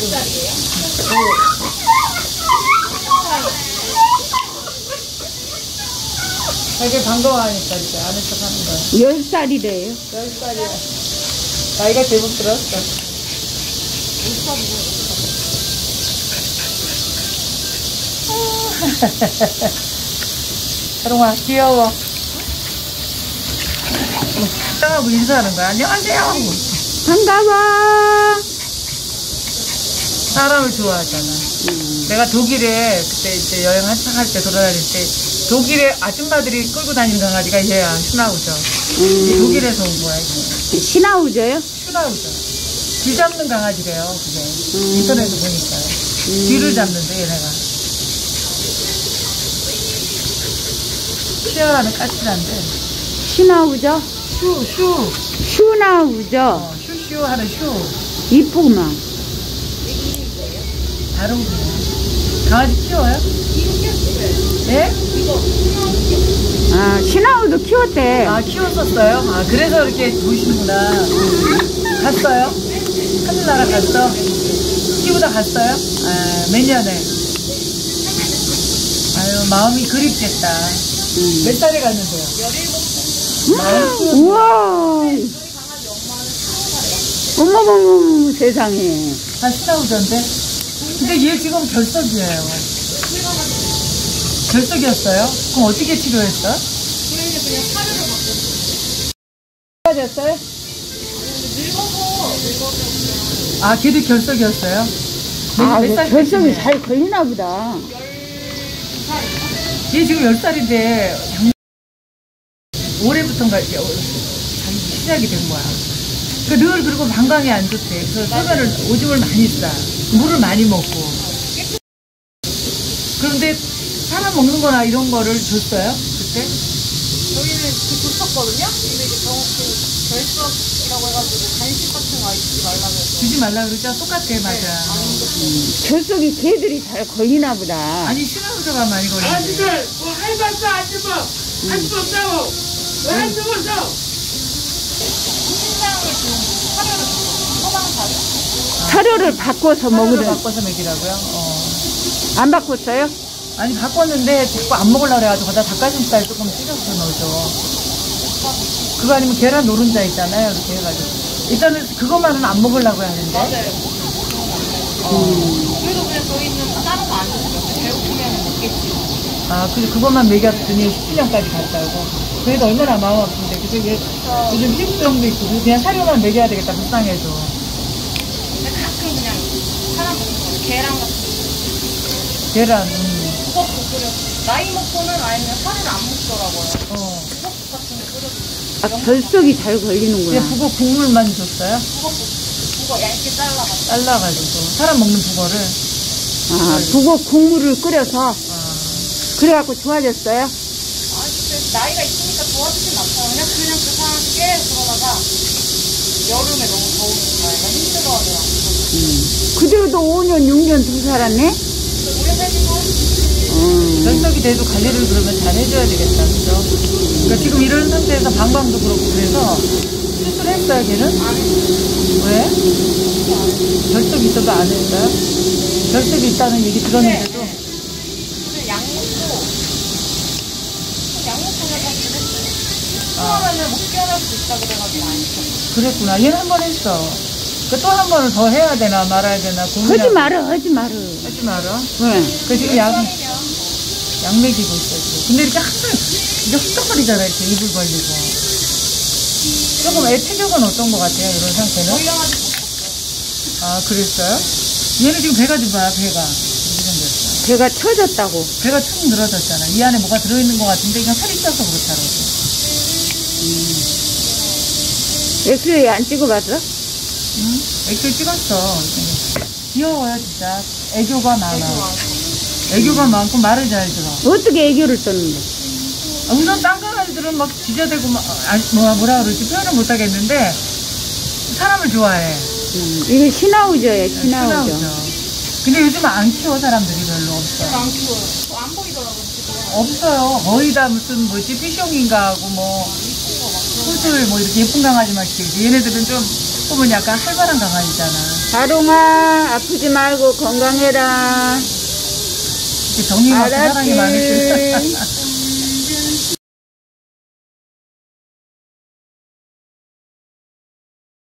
되게 반가워하니까 이제 아는 척 하는 거야. 10살이래요. 10살이야. 나이가 제법 들었어. 사롱아, 귀여워. 짱하고 인사하는 거야. 안녕하세요 하고. 반가워. 사람을 좋아하잖아. 내가 독일에 그때 이제 여행 한창 할 때 돌아다닐 때 독일에 아줌마들이 끌고 다니는 강아지가 얘야. 슈나우저. 독일에서 온 거야 이거. 시나우저요? 슈나우저. 쥐 잡는 강아지래요 그게. 인터넷에 보니까 쥐를 잡는데 얘네가. 치아는 까칠한데. 시나우저? 슈. 슈나우저. 슈 하는 슈. 이쁘구만. 다른 거야. 강아지 키워요? 네? 아, 시나우도 키웠대. 아, 키웠었어요? 아, 그래서 이렇게 보시는구나. 갔어요? 하늘나라 갔어? 키우다 갔어요? 아, 몇 년에? 아유, 마음이 그립겠다. 몇 살에 갔는데요? 17. 우와. 어머머머, 세상에. 다 시나우저인데? 근데 얘 지금 결석이에요. 결석이었어요? 그럼 어떻게 치료했어? 그냥 사료를 바꿨어요. 빠졌어요? 늙어서. 아, 걔도 결석이었어요? 아, 몇 살 결석이 때쯤에? 잘 걸리나 보다. 얘 지금 10살인데 올해부터인가 이제 자기 시작이 된 거야. 늘 그리고 방광이 안 좋대. 그래서 소변을 오줌을 많이 싸. 물을 많이 먹고. 그런데 사람 먹는 거나 이런 거를 줬어요? 그때? 저희는 줬었거든요? 근데 이제 결석이라고 해가지고 간식 같은 거 주지 말라고 해서. 주지 말라 그러죠? 똑같아, 맞아. 결석이 개들이 잘 걸리나 보다. 아니, 시나우저가 많이 걸리는데. 아저씨들 뭐 해봤어 안 해봐 할 수 없다고 왜 안 죽었어? 사료를 바꿔서 사료를 먹으려. 바꿔서 먹이라고요? 안 바꿨어요? 아니, 바꿨는데 자꾸 안 먹으려고 그래가지고 거기다 닭가슴살 조금 찢어서 넣어줘. 그거 아니면 계란 노른자 있잖아요. 이렇게 해가지고. 일단은 그것만은 안 먹으려고 하는데. 맞아요. 그래도 그냥 저희는 다른 거 안 줬어요. 배고프면 먹겠지. 아, 그것만 먹였더니 10년까지 갔다고. 그래도 얼마나 마음 아픈데. 그래서 얘 요즘 피부병도 있고 그냥 사료만 먹여야 되겠다. 불쌍해서. 근데 가끔 그냥 사람 먹는 거 계란 같은 거. 계란. 국밥 끓여. 나이 먹고는 아니면 살을 안 먹더라고요. 어. 국밥 같은 거 끓여. 아, 결석이 잘 얘 걸리는구나. 북어 국물만 줬어요? 국밥 얇게 잘라가지고. 잘라가지고. 사람 먹는 북어를. 아, 북어 국물을 끓여서. 아. 그래갖고 좋아졌어요? 아, 근데 나이가 있으니까 좋아지진 않아요. 그냥 그 상황 계속 그러다가 여름에 너무 더우니까 애가 힘들어하더라고요. 그대로도 5년, 6년 두 살았네? 오래 살기도 결석이 돼도 관리를 그러면 잘 해줘야 되겠다. 그죠? 그러니까 지금 이런 상태에서 방광도 그렇고 그래서 수술했어요, 걔는? 안 해요. 왜? 결석이 있어도 안 했어요? 결석이 있다는 얘기 들었는데도. 그냥 약 먹고 그냥 했어요. 수화하면 못 깨어날 수 있다 그래가지고 안 했어요. 그랬구나. 얘는 한 번 했어. 그 또 한 번을 더 해야 되나 말아야 되나 고민하고. 하지 말어, 하지 말어. 하지 말아. 응. 그 지금 약 먹이고 있어. 지금. 근데 이렇게 항상 이게 헛떡거리잖아. 이렇게 이불 벌리고. 조금 애 체격은 어떤 것 같아요? 이런 상태는? 아, 그랬어요? 얘는 지금 배가 좀 봐요, 배가. 이렇게 생겼어. 배가 처졌다고. 배가 축 늘어졌잖아. 이 안에 뭐가 들어있는 것 같은데 그냥 살이 쪄서 그렇다고. 엑스레이 안 찍어봤어? 응? 애교 찍었어. 귀여워요, 진짜. 애교가 많아. 애교가 많고 말을 잘 들어. 어떻게 애교를 썼는데? 우선 딴 강아지들은 막 지저대고 막, 뭐라 그러지? 표현을 못 하겠는데, 사람을 좋아해. 이거 시나우저예요, 시나우저. 근데 요즘 안 키워, 사람들이 별로 없어. 안 키워요. 안 보이더라고요. 지금. 없어요. 거의 다 무슨 뭐지? 피숑인가 하고 뭐, 호술 뭐 이렇게 예쁜 강아지만 키우지. 얘네들은 좀 꿈은 약간 활발한 강아지잖아. 다롱아, 아프지 말고 건강해라. 이렇게 정리만큼 알았지. 사랑이 많으시네.